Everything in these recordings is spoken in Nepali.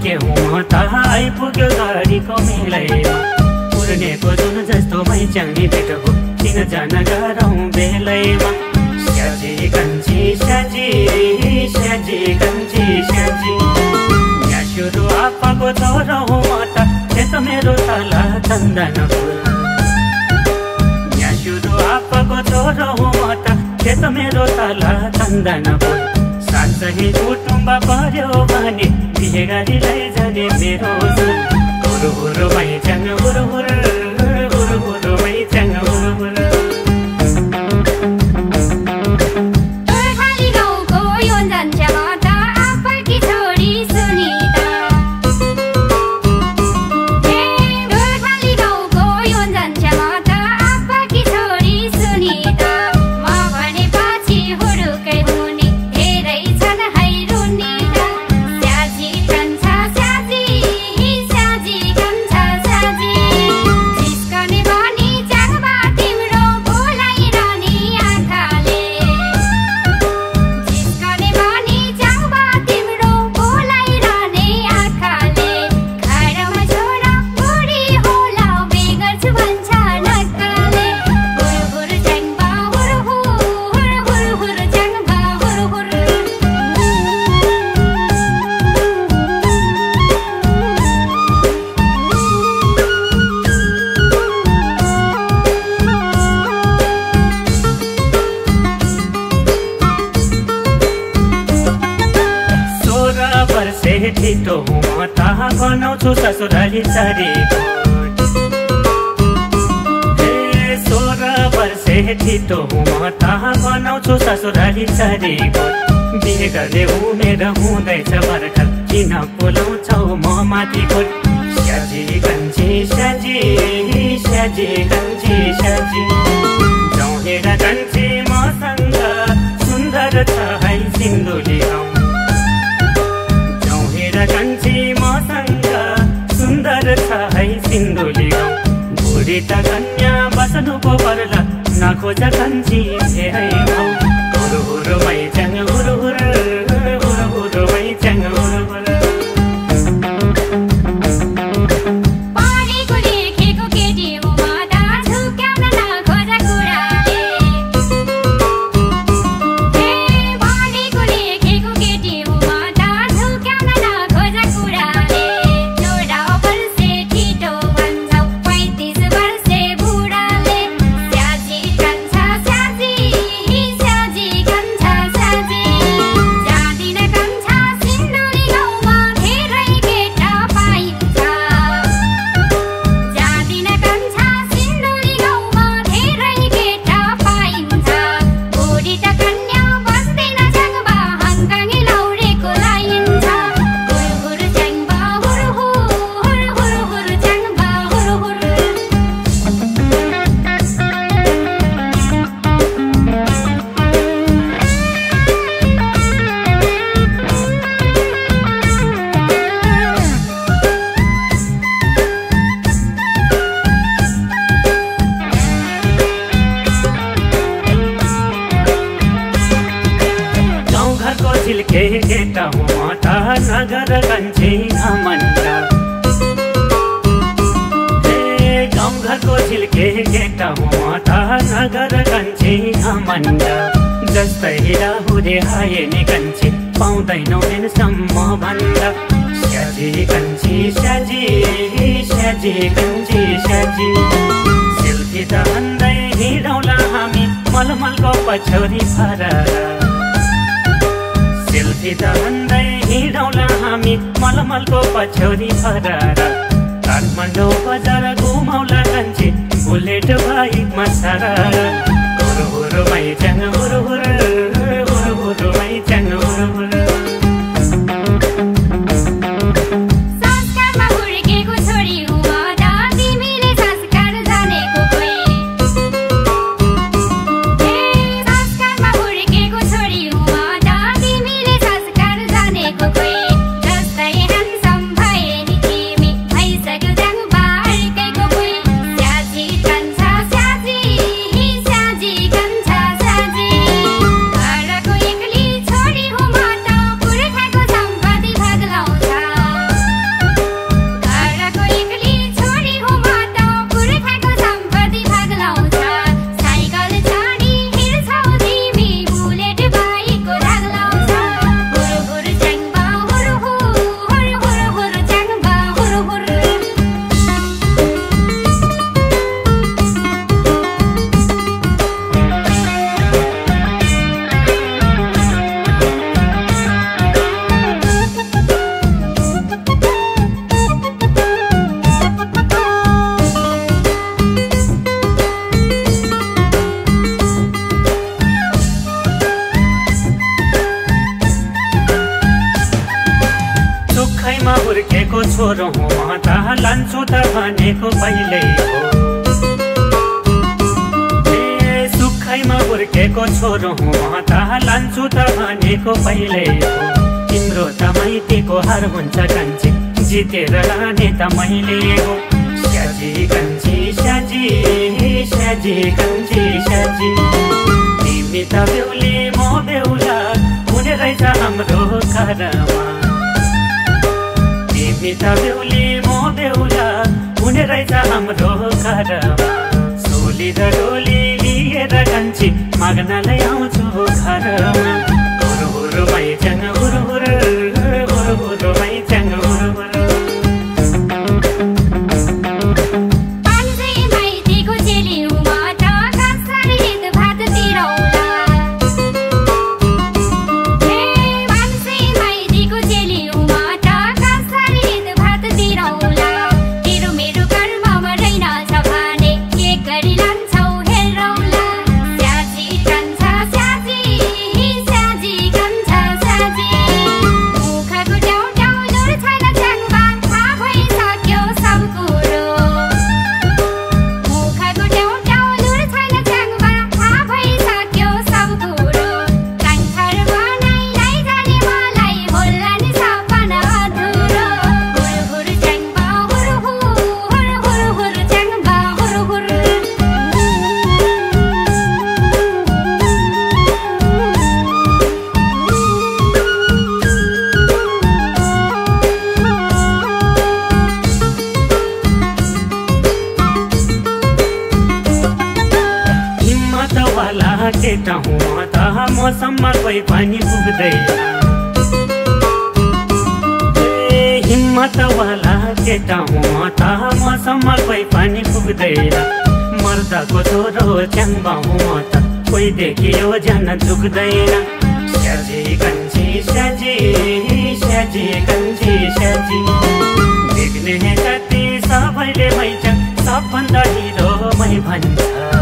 के हुँ त आइपुग्यो गाडीको मेलैमा उर्नेको जुन जस्तो मैचाङ्नी भेटो हो चिनजान गरौँ बेलैमा स्याजी कन्छी स्याजी स्याजी कन्छी स्याजी यहाँ सुरु आपाको छोरो हो म त खेत मेरो तला चन्दन फुल यहाँ सुरु आपाको छोरो हो म त खेत मेरो तला चन्दन फुल साँच्चै कुटुम्ब पर्यो भने बिहे गरी लैजाने मेरो हुरु हुरु मैचाङ हुरु हुरु हुरु हुरु मैचाङ हुरु हुरु छिटो हुँ म ताहा बनाउँछु ससुराली चारीकोट 16 वर्षे छिटो हुँ म ताहा बनाउँछु ससुराली चारीकोट बिहे गर्ने उमेर हुँदैछ भर्खर किन बोलाउँछौ म माथिकोट स्याजी कन्छी स्याजी स्याजी कन्छी स्याजी जाउँ कन्छी मसँग सुन्दर छ है सिन्धुली गाउँ कन्छी मसँग सुन्दर छ है सिन्धुली गाउँ बुढी त कन्या बस्नु पो पर्ला नखोज कन्छी है गाउँ हुरु हुरु मैचाङ हुरु हुरु हुरु हुरु मैचाङ हुरु हुरु केटा हुँ म त नगर कन्छी घमण्डा गाउँघरको झिल्के केटा हुँ म त नगर कन्छी घमण्डा जस्तै राहुरे आए नि कन्छी पाउँदैनौ दिनसम्म भन्दा स्याजी कन्छी स्याजी स्याजी कन्छी स्याजी सेल्फी त भन्दै हिँडौला हामी मलमलको पछौरी फरार सेल्फी त भन्दै हिँडौला हामी मलमलको पछौरी फरार काठमाडौँ बजार घुमौला कन्छी बुलेट बाइकमा सारा हुरु हुरु मैचाङ हुरु हुरु हुरु हुरु मैचाङ हुरु हुरु Saji सुक्खैमा हुर्केको छोरो हुँ म त लान्छु त भनेको पहिल्यै हो। सुक्खैमा हुर्केको छोरो हुँ म त लान्छु त भनेको पहिल्यै हो। तिम्रो त माइतीको हार हुन्छ कान्छी, जितेर लाने त मैले हो। स्याजी कान्छी स्याजी स्याजी कान्छी स्याजी, तिमी त बेहुली म बेहुला हुने रहेछ हाम्रो घरमा। तिमी त बेहुली म बेहुला हुने रहेछ हाम्रो घरमा। सोली र डोली लिएर कान्छी माग्नलाई आउँछु घरमा। हुरु हुरु माइच्याङ हुरु हुरु हुरु हुरु माइच्याङ हुरु हुरु। केटा हुँ म त मौसममा कोही पनि पुग्दैन। हिम्मतवाला केटा हुँ म त मौसममा कोही पनि पुग्दैन। मर्दाको छोरो च्याङ्बा हुँ म त कोही देखियो जान झुक्दैन। स्याजी कान्छी स्याजी स्याजी कान्छी स्याजी, देख्ने जति सबैले मैच्याङ सबभन्दा हिरो मै भन्छ।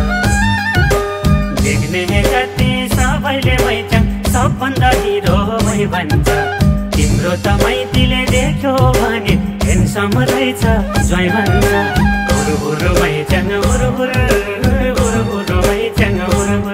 देख्ने जति सबैले मैच्याङ सबभन्दा हिरो मै भन्छ। तिम्रो त माइतीले देख्यो भने हेन्सम रहेछ ज्वाइँ भन्छ। हुरु हुरु मैच्याङ हुरु हुरु हुरु हुरु मैच्याङ हुरु हुरु।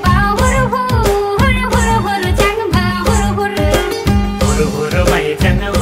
Huරු huරු mai chang